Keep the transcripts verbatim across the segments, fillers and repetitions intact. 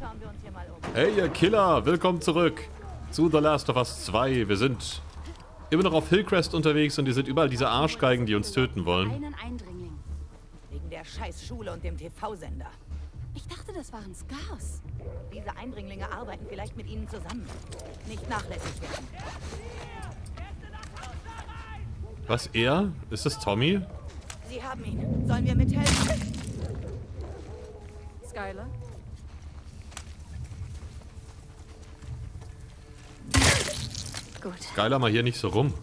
schauen wir uns hier mal um. Hey ihr Killer, willkommen zurück zu The Last of Us zwei. Wir sind immer noch auf Hillcrest unterwegs und hier sind überall diese Arschgeigen, die uns töten wollen. Einen Eindringling. Wegen der scheiß Schule und dem T V-Sender. Ich dachte, das waren Scars. Diese Eindringlinge arbeiten vielleicht mit ihnen zusammen. Nicht nachlässig werden. Was, er? Ist das Tommy? Sie haben ihn. Sollen wir mithelfen? Skylar? Gut. Geiler mal hier nicht so rum.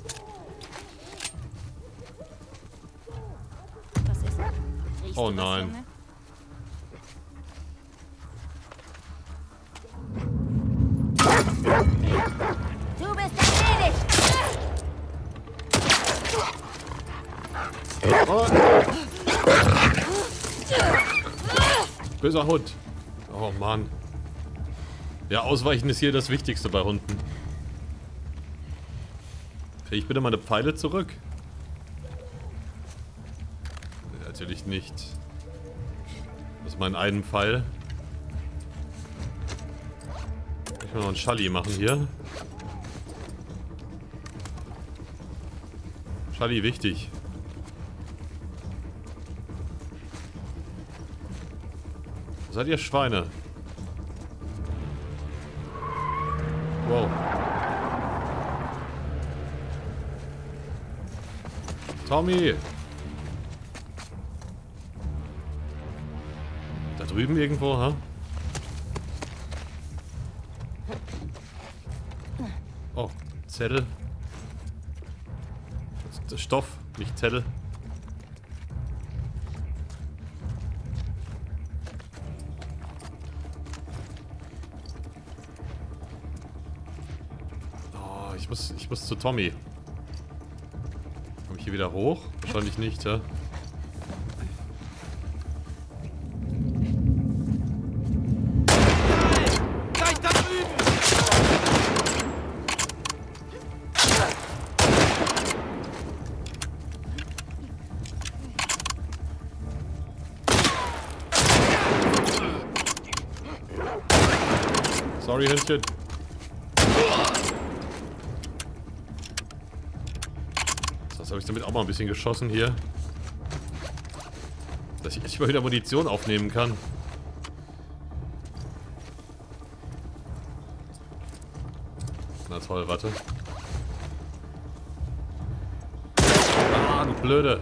Was ist? Riechst Oh du was, nein. Junge? Du bist erledigt! Oh. Böser Hund. Oh Mann. Ja, ausweichen ist hier das Wichtigste bei Hunden. Krieg ich bitte meine Pfeile zurück? Nee, natürlich nicht. Das ist mein einen Pfeil. Ich will noch einen Schalli machen hier. Schalli wichtig. Seid ihr Schweine? Wow. Tommy! Da drüben irgendwo, ha? Oh, Zettel. Das ist Stoff, nicht Zettel. Oh, ich muss, ich muss zu Tommy. Komme ich hier wieder hoch? Wahrscheinlich nicht, ja? Gleich da drüben! Sorry, Händchen. Das habe ich damit auch mal ein bisschen geschossen hier. Dass ich endlich mal wieder Munition aufnehmen kann. Na toll, warte. Ah, du Blöde.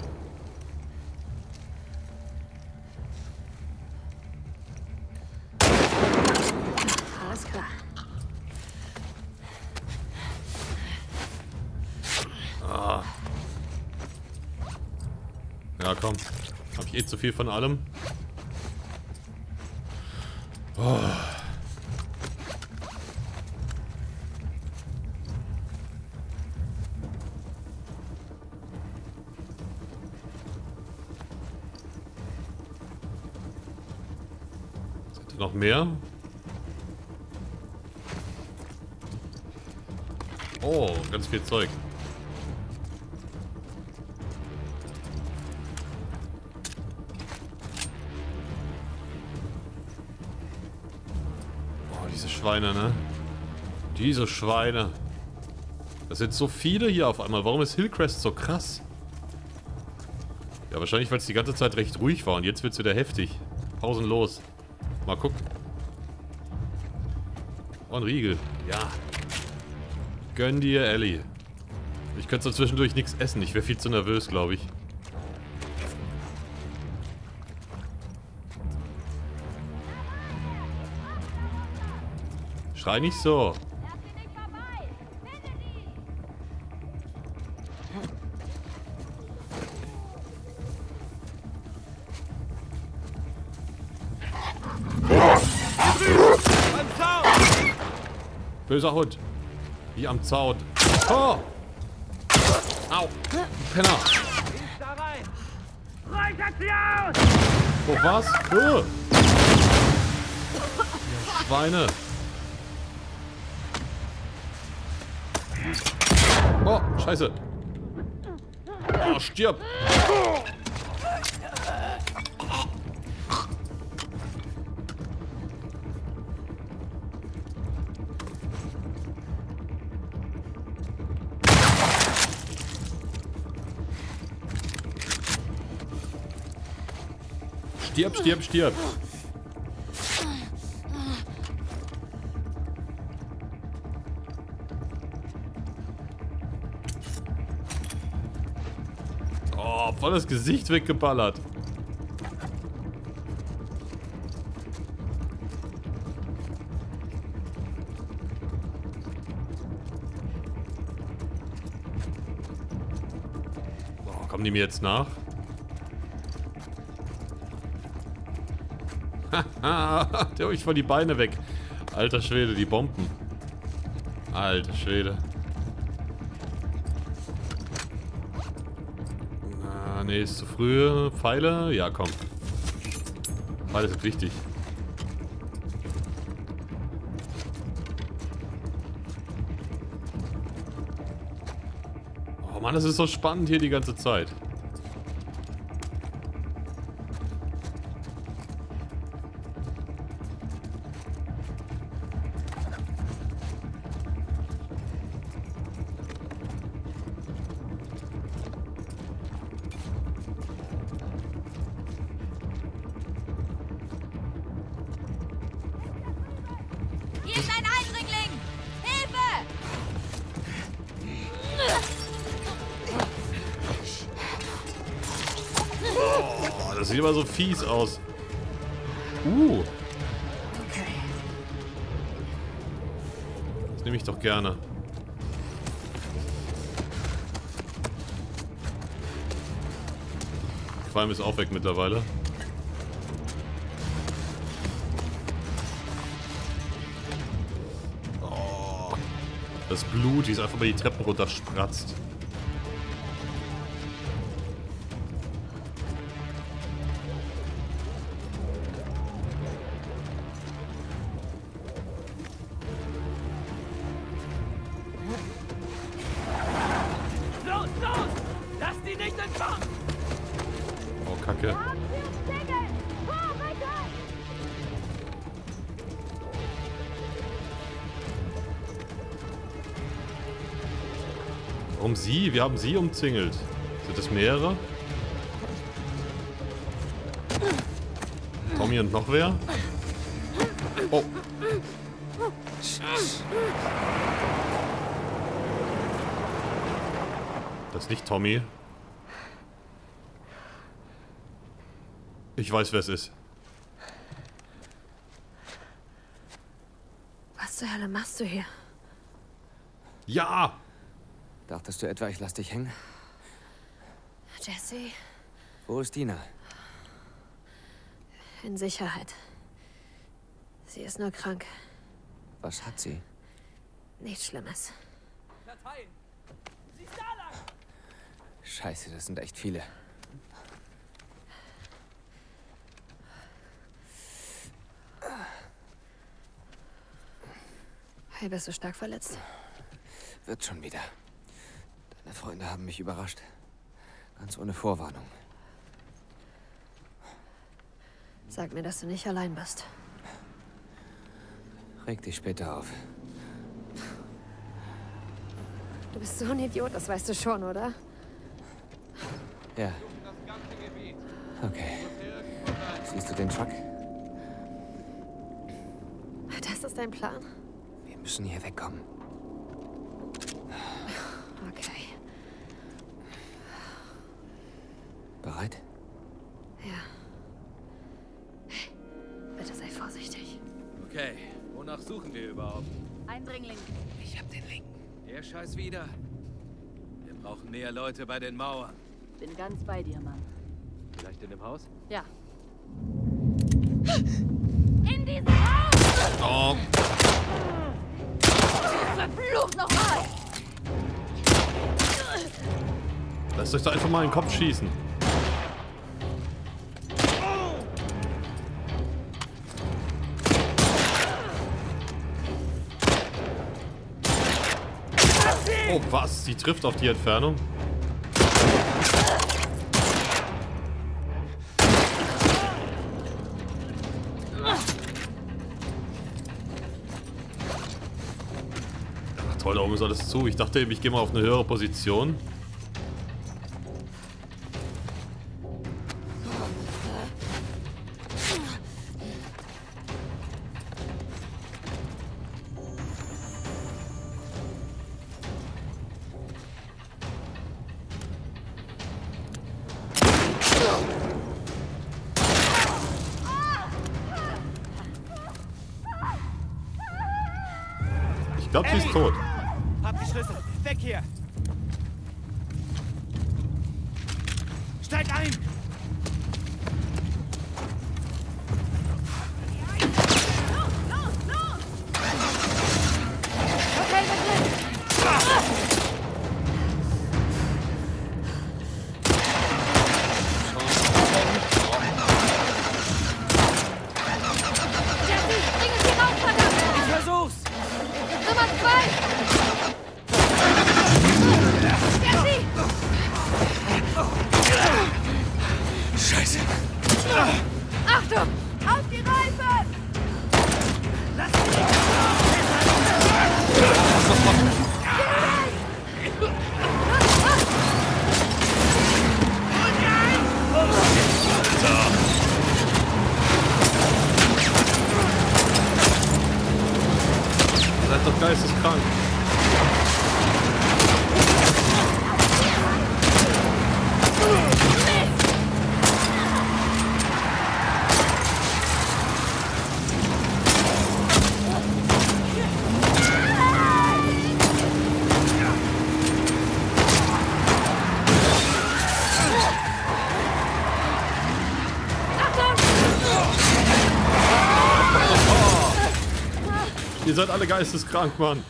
Alles klar. Ah. Ja, komm. Hab ich eh zu viel von allem. Oh. Sind da noch mehr? Oh, ganz viel Zeug. Schweine, ne? Diese Schweine. Das sind so viele hier auf einmal. Warum ist Hillcrest so krass? Ja, wahrscheinlich, weil es die ganze Zeit recht ruhig war und jetzt wird es wieder heftig. Pausenlos. Mal gucken. Oh, ein Riegel. Ja. Gönn dir, Ellie. Ich könnte so zwischendurch nichts essen. Ich wäre viel zu nervös, glaube ich. Schrei nicht so. Beim Zaun! Böser Hund. Wie am Zaun. Oh! Au! Penner! Da rein! Räuchert sie aus! Oh, was? Oh. Schweine. Oh, scheiße. Oh, stirb. Stirb, stirb, stirb. Oh, voll das Gesicht weggeballert. Oh, kommen die mir jetzt nach? Haha, der holt voll die Beine weg. Alter Schwede, die Bomben. Alter Schwede. Ah, nee, ist zu früh. Pfeile? Ja, komm. Pfeile sind wichtig. Oh Mann, das ist so spannend hier die ganze Zeit. Hier ist ein Eindringling! Hilfe! Oh, das sieht immer so fies aus. Uh. Okay. Das nehme ich doch gerne. Qualm ist auch weg mittlerweile. Oh. Das Blut, die ist einfach mal die Treppen runter spratzt. Los, los! Lass die nicht entkommen! Oh, Kacke. Warum sie? Wir haben sie umzingelt. Sind es mehrere? Tommy und noch wer? Oh. Das ist nicht Tommy. Ich weiß, wer es ist. Was zur Hölle machst du hier? Ja! Dachtest du etwa, ich lass dich hängen? Jesse, Wo ist Dina? in Sicherheit. Sie ist nur krank. Was hat sie? Nichts Schlimmes. Verteilen! Sie ist da lang! Scheiße, das sind echt viele. Hey, bist du stark verletzt? Wird schon wieder. Deine Freunde haben mich überrascht. Ganz ohne Vorwarnung. Sag mir, dass du nicht allein bist. Reg dich später auf. Du bist so ein Idiot, das weißt du schon, oder? Ja. Okay. Siehst du den Truck? Das ist dein Plan? Wir müssen hier wegkommen. Okay. Bereit? Ja. Hey, bitte sei vorsichtig. Okay, wonach suchen wir überhaupt? Eindringling. Ich hab den Link. Der Scheiß wieder. Wir brauchen mehr Leute bei den Mauern. Bin ganz bei dir, Mann. Vielleicht in dem Haus? Ja. In diesem Haus! Oh. Verflucht nochmal! Lasst euch doch einfach mal in den Kopf schießen. Oh, was? Sie trifft auf die Entfernung? Ach, toll, da oben ist alles zu. Ich dachte eben, ich gehe mal auf eine höhere Position. glaube, sie ist tot. Hab die Schlüssel. Weg hier. Steig ein. Okay, wir drin. Jesse, bringen Sie raus, verdammt! Ich versuch's. Nummer zwei! Jesse! Scheiße. Achtung! Auf die Reifen! Ihr seid doch geisteskrank. Ihr seid alle geisteskrank, Mann.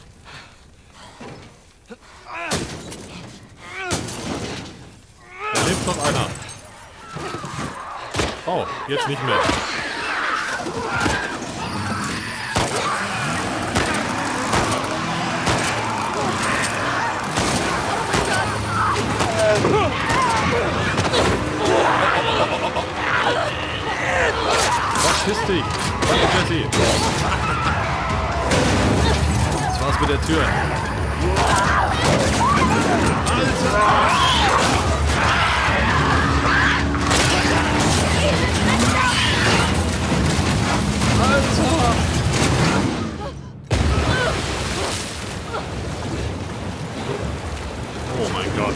Da lebt noch einer. Oh, jetzt nicht mehr. Verpiss dich. Danke, Jesse. Das war's mit der Tür. Alter! Oh mein Gott.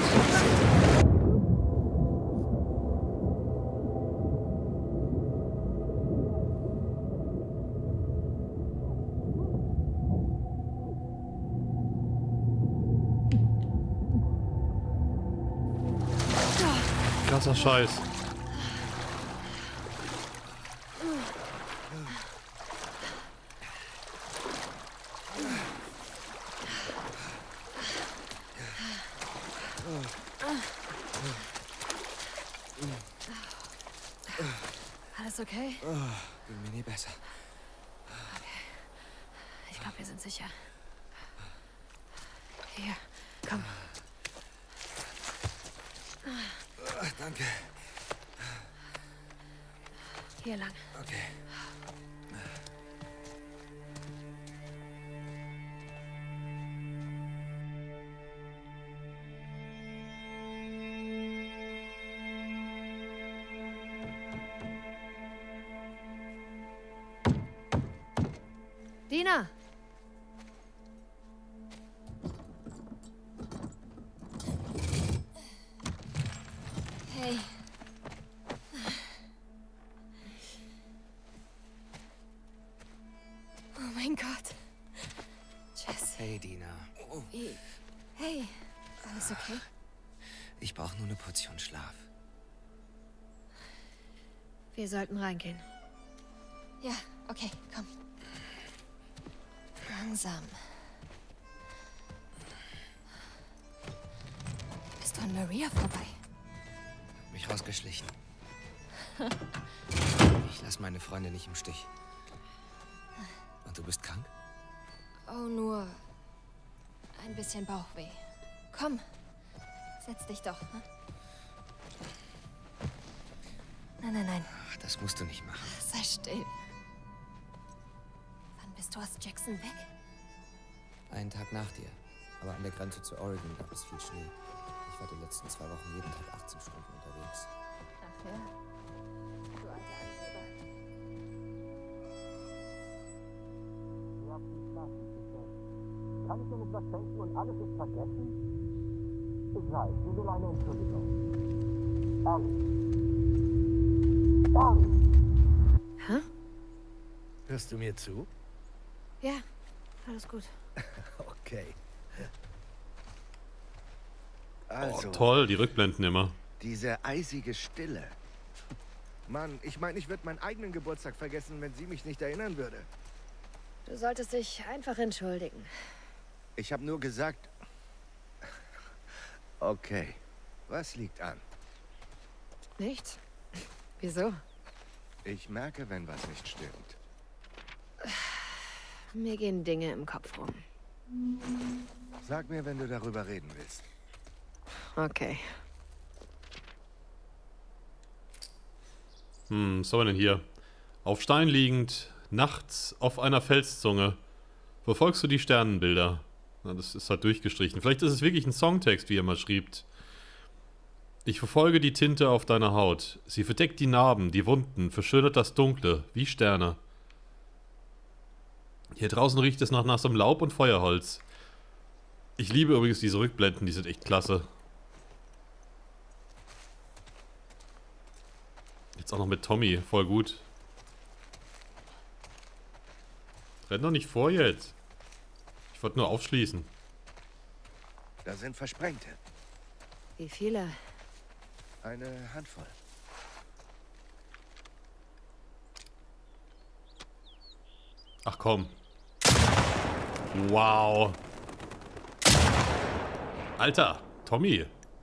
Krasser Scheiß. Alles okay? Oh, ging mir nie besser. Ich glaube, wir sind sicher. Hier, komm. Danke. Hier lang. Okay. Dina! Hey. Oh mein Gott. Jess. Hey, Dina. Oh, Wie? Hey. Alles okay? ich brauche nur eine Portion Schlaf. Wir sollten reingehen. Ja, okay, komm. Langsam. Bist du an Maria vorbei? Mich rausgeschlichen. Ich lasse meine Freunde nicht im Stich. Und du bist krank? Oh, nur ein bisschen Bauchweh. Komm, setz dich doch. Hm? Nein, nein, nein. Ach, das musst du nicht machen. Sei still. Wann bist du aus Jackson weg? Einen Tag nach dir. Aber an der Grenze zu Oregon gab es viel Schnee. Ich war die letzten zwei Wochen jeden Tag achtzehn Stunden unterwegs. Ach ja. Du alter Angeber. Ihr habt die Schlafen gestellt. Kann ich denn etwas schenken und alles ist vergessen? Ich weiß, sie will eine Entschuldigung. Ehrlich. Ehrlich. Hä? Hörst du mir zu? Ja, alles gut. Okay. Oh, Also, toll, die Rückblenden immer. diese eisige Stille. Mann, ich meine, ich würde meinen eigenen Geburtstag vergessen, wenn sie mich nicht erinnern würde. Du solltest dich einfach entschuldigen. Ich habe nur gesagt... Okay, was liegt an? Nichts? Wieso? Ich merke, wenn was nicht stimmt. Mir gehen Dinge im Kopf rum. Sag mir, wenn du darüber reden willst. Okay. Hm, was soll man denn hier? Auf Stein liegend, nachts auf einer Felszunge. Verfolgst du die Sternenbilder? Na, das ist halt durchgestrichen. Vielleicht ist es wirklich ein Songtext, wie er mal schrieb. Ich verfolge die Tinte auf deiner Haut. Sie verdeckt die Narben, die Wunden, verschönert das Dunkle, wie Sterne. Hier draußen riecht es nach nassem Laub und Feuerholz. Ich liebe übrigens diese Rückblenden, die sind echt klasse. Jetzt auch noch mit Tommy, voll gut. Renn doch nicht vor jetzt. Ich wollte nur aufschließen. Da sind Versprengte. Wie viele? Eine Handvoll. Ach komm. Wow. Alter, Tommy.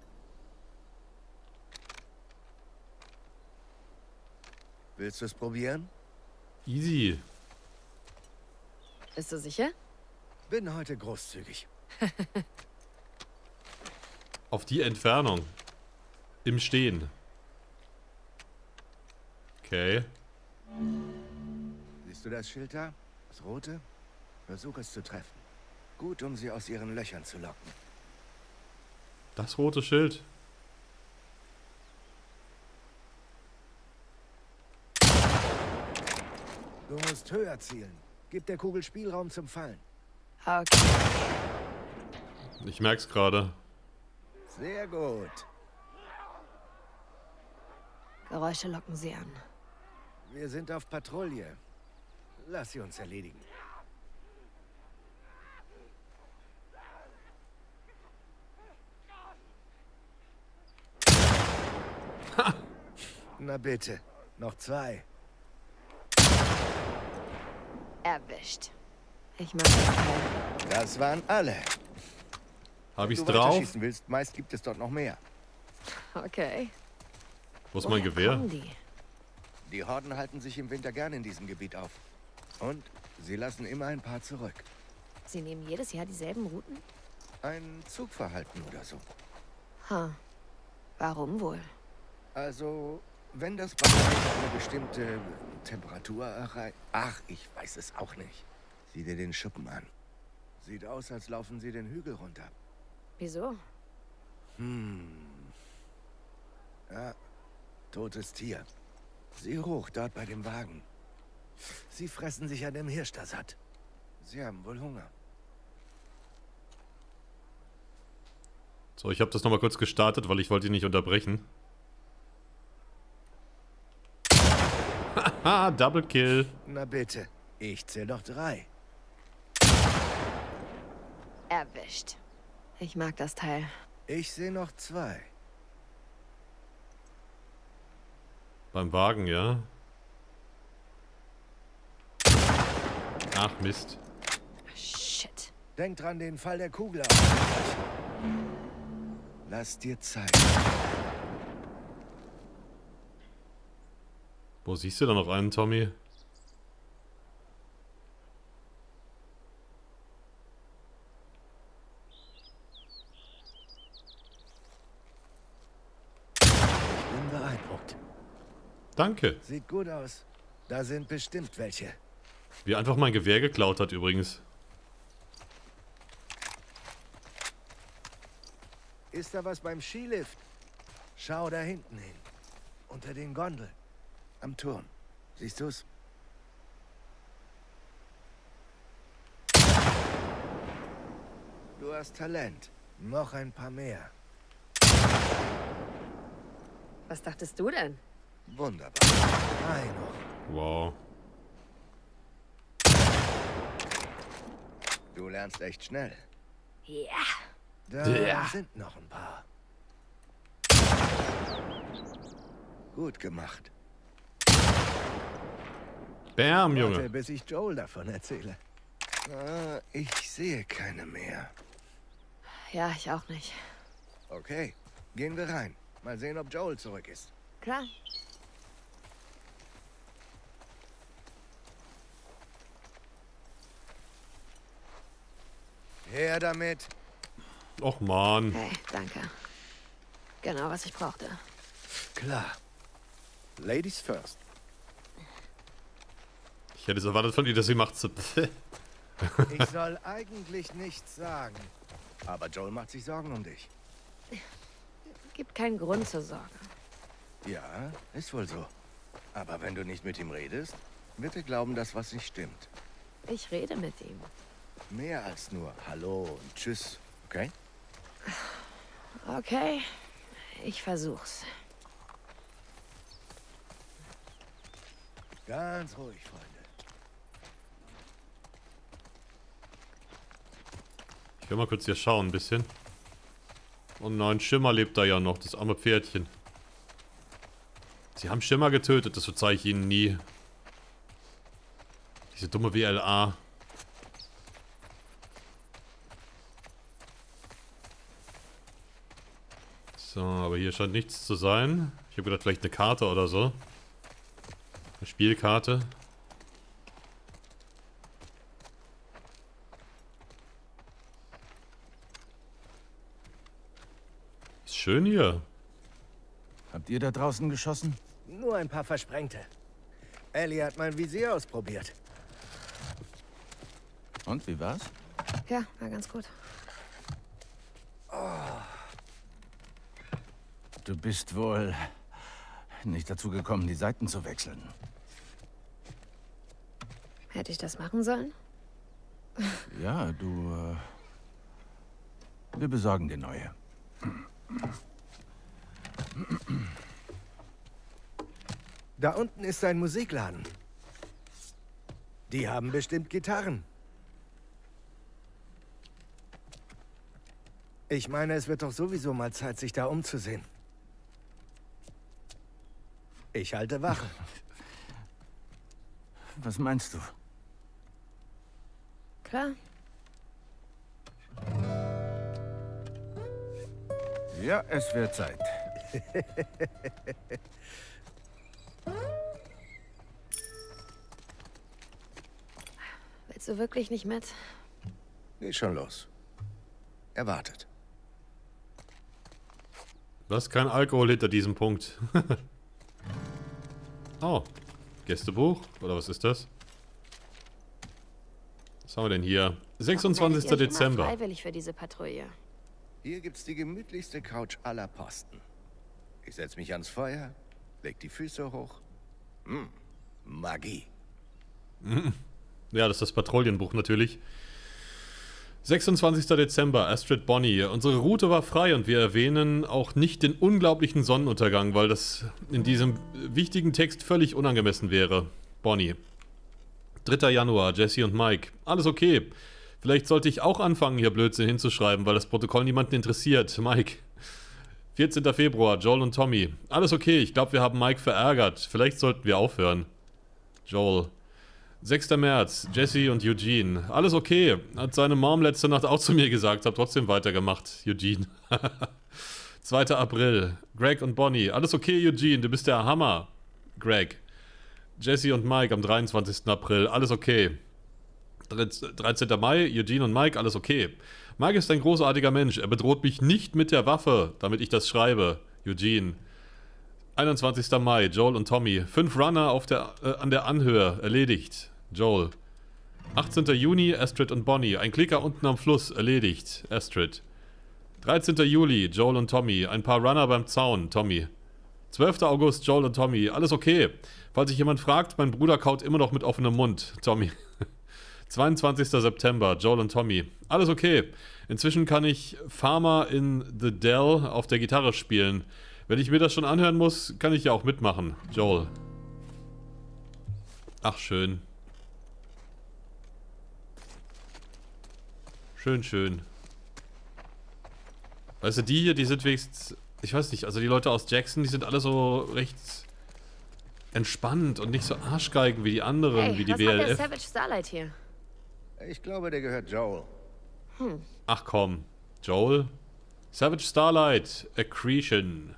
Willst du es probieren? Easy. Bist du sicher? Bin heute großzügig. Auf die Entfernung. Im Stehen. Okay. Siehst du das Schild da? Das rote? Versuch es zu treffen. Gut, um sie aus ihren Löchern zu locken. Das rote Schild. Du musst höher zielen. Gib der Kugel Spielraum zum Fallen. Okay. Ich merk's gerade. Sehr gut. Geräusche locken sie an. Wir sind auf Patrouille. Lass sie uns erledigen. Ha! Na bitte. Noch zwei. Erwischt. Ich mach das Teil. Das waren alle. Hab ich's Wenn du drauf? weiterschießen willst, meist gibt es dort noch mehr. Okay. Wo ist mein Woher Gewehr? kommen die? Die Horden halten sich im Winter gern in diesem Gebiet auf. Und sie lassen immer ein paar zurück. Sie nehmen jedes Jahr dieselben Routen? Ein Zugverhalten oder so. Ha. Warum wohl? Also, wenn das Baumhaus eine bestimmte Temperatur erreicht... Ach, ich weiß es auch nicht. Sieh dir den Schuppen an. Sieht aus, als laufen sie den Hügel runter. Wieso? Hm. Ja, totes Tier. Sieh hoch, dort bei dem Wagen. Sie fressen sich an dem Hirsch da satt. Sie haben wohl Hunger. So, ich habe das nochmal kurz gestartet, weil ich wollte ihn nicht unterbrechen. Haha, Double Kill. Na bitte, ich zähl doch drei. Erwischt. Ich mag das Teil. Ich sehe noch zwei. Beim Wagen, ja. Ach, Mist. Shit. Denk dran, den Fall der Kugel auszugleichen. Lass dir Zeit. Wo siehst du da noch einen, Tommy? Ich bin beeindruckt. Danke. Sieht gut aus. Da sind bestimmt welche. Wie er einfach mein Gewehr geklaut hat, übrigens. Ist da was beim Skilift? Schau da hinten hin. Unter den Gondeln. Am Turm. Siehst du's? Du hast Talent. Noch ein paar mehr. Was dachtest du denn? Wunderbar. Drei noch. Wow. Du lernst echt schnell. Ja. Da Ja. sind noch ein paar. Gut gemacht. Bam, Warte, Junge. bis ich Joel davon erzähle. Ah, ich sehe keine mehr. Ja, ich auch nicht. Okay, gehen wir rein. Mal sehen, ob Joel zurück ist. Klar. Her damit. Och, Mann. Hey, danke. Genau, was ich brauchte. Klar. Ladies first. Ich hätte es erwartet von ihr, dass sie macht so. Ich soll eigentlich nichts sagen. Aber Joel macht sich Sorgen um dich. Gibt keinen Grund zur Sorge. Ja, ist wohl so. Aber wenn du nicht mit ihm redest, wird er glauben, dass was nicht stimmt. Ich rede mit ihm. Mehr als nur Hallo und Tschüss, okay? Okay, ich versuch's. Ganz ruhig, Freunde. Ich will mal kurz hier schauen, ein bisschen. Oh nein, Schimmer lebt da ja noch, das arme Pferdchen. Sie haben Schimmer getötet, das verzeih ich ihnen nie. Diese dumme W L A. So, aber hier scheint nichts zu sein. Ich habe gedacht, vielleicht eine Karte oder so. Eine Spielkarte. Ist schön hier. Habt ihr da draußen geschossen? Nur ein paar Versprengte. Ellie hat mein Visier ausprobiert. Und wie war's? Ja, war ganz gut. Du bist wohl nicht dazu gekommen, die Seiten zu wechseln. Hätte ich das machen sollen? Ja, du... Äh, wir besorgen dir neue. Da unten ist ein Musikladen. Die haben bestimmt Gitarren. Ich meine, es wird doch sowieso mal Zeit, sich da umzusehen. Ich halte Wache. Was meinst du? Klar. Ja, es wird Zeit. Willst du wirklich nicht mit? Geht schon los. Er wartet. Was? Kein Alkohol hinter diesem Punkt. Oh. Gästebuch? Oder was ist das? Was haben wir denn hier? sechsundzwanzigster Dezember. Freiwillig für diese Patrouille. Hier gibt's die gemütlichste Couch aller Posten. Ich setz mich ans Feuer, leg die Füße hoch. Hm, Magie. Ja, das ist das Patrouillenbuch natürlich. sechsundzwanzigster Dezember, Astrid Bonnie. Unsere Route war frei und wir erwähnen auch nicht den unglaublichen Sonnenuntergang, weil das in diesem wichtigen Text völlig unangemessen wäre. Bonnie. dritter Januar, Jesse und Mike. Alles okay. Vielleicht sollte ich auch anfangen, hier Blödsinn hinzuschreiben, weil das Protokoll niemanden interessiert. Mike. vierzehnter Februar, Joel und Tommy. Alles okay, ich glaube, wir haben Mike verärgert. Vielleicht sollten wir aufhören. Joel. sechster März, Jesse und Eugene. Alles okay. Hat seine Mom letzte Nacht auch zu mir gesagt. Hab trotzdem weitergemacht, Eugene. zweiter April, Greg und Bonnie. Alles okay, Eugene, du bist der Hammer. Greg. Jesse und Mike am dreiundzwanzigsten April. Alles okay. dreizehnter Mai, Eugene und Mike. Alles okay. Mike ist ein großartiger Mensch. Er bedroht mich nicht mit der Waffe, damit ich das schreibe. Eugene. einundzwanzigster Mai, Joel und Tommy. Fünf Runner auf der, äh, an der Anhöhe. Erledigt. Joel. achtzehnter Juni, Astrid und Bonnie. Ein Klicker unten am Fluss. Erledigt. Astrid. dreizehnter Juli, Joel und Tommy. Ein paar Runner beim Zaun. Tommy. zwölfter August, Joel und Tommy. Alles okay. Falls sich jemand fragt, mein Bruder kaut immer noch mit offenem Mund. Tommy. zweiundzwanzigster September, Joel und Tommy. Alles okay. Inzwischen kann ich Farmer in the Dell auf der Gitarre spielen. Wenn ich mir das schon anhören muss, kann ich ja auch mitmachen. Joel. Ach, schön. Schön, schön. Weißt du, die hier, die sind wenigstens... Ich weiß nicht, also die Leute aus Jackson, die sind alle so recht entspannt und nicht so Arschgeigen wie die anderen, Hey, wie die was W L macht der F. Savage Starlight hier? Ich glaube, der gehört Joel. Hm. Ach komm, Joel? Savage Starlight, Accretion.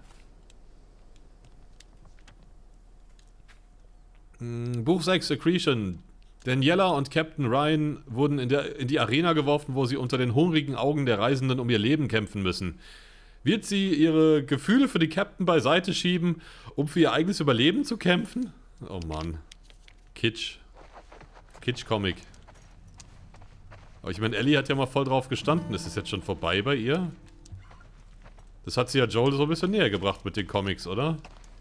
Hm, Buch sechs, Accretion. Daniela und Captain Ryan wurden in, der, in die Arena geworfen, wo sie unter den hungrigen Augen der Reisenden um ihr Leben kämpfen müssen. Wird sie ihre Gefühle für die Captain beiseite schieben, um für ihr eigenes Überleben zu kämpfen? Oh Mann. Kitsch. Kitsch-Comic. Aber ich meine, Ellie hat ja mal voll drauf gestanden. Ist es jetzt schon vorbei bei ihr? Das hat sie ja Joel so ein bisschen näher gebracht mit den Comics, oder?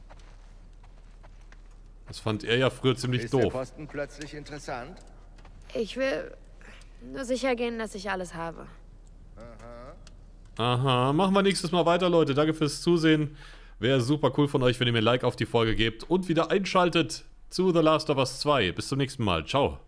Das fand er ja früher ziemlich Ist doof. der Posten plötzlich interessant? Ich will nur sicher gehen, dass ich alles habe. Aha, machen wir nächstes Mal weiter, Leute. Danke fürs Zusehen. Wäre super cool von euch, wenn ihr mir ein Like auf die Folge gebt und wieder einschaltet zu The Last of Us zwei. Bis zum nächsten Mal. Ciao.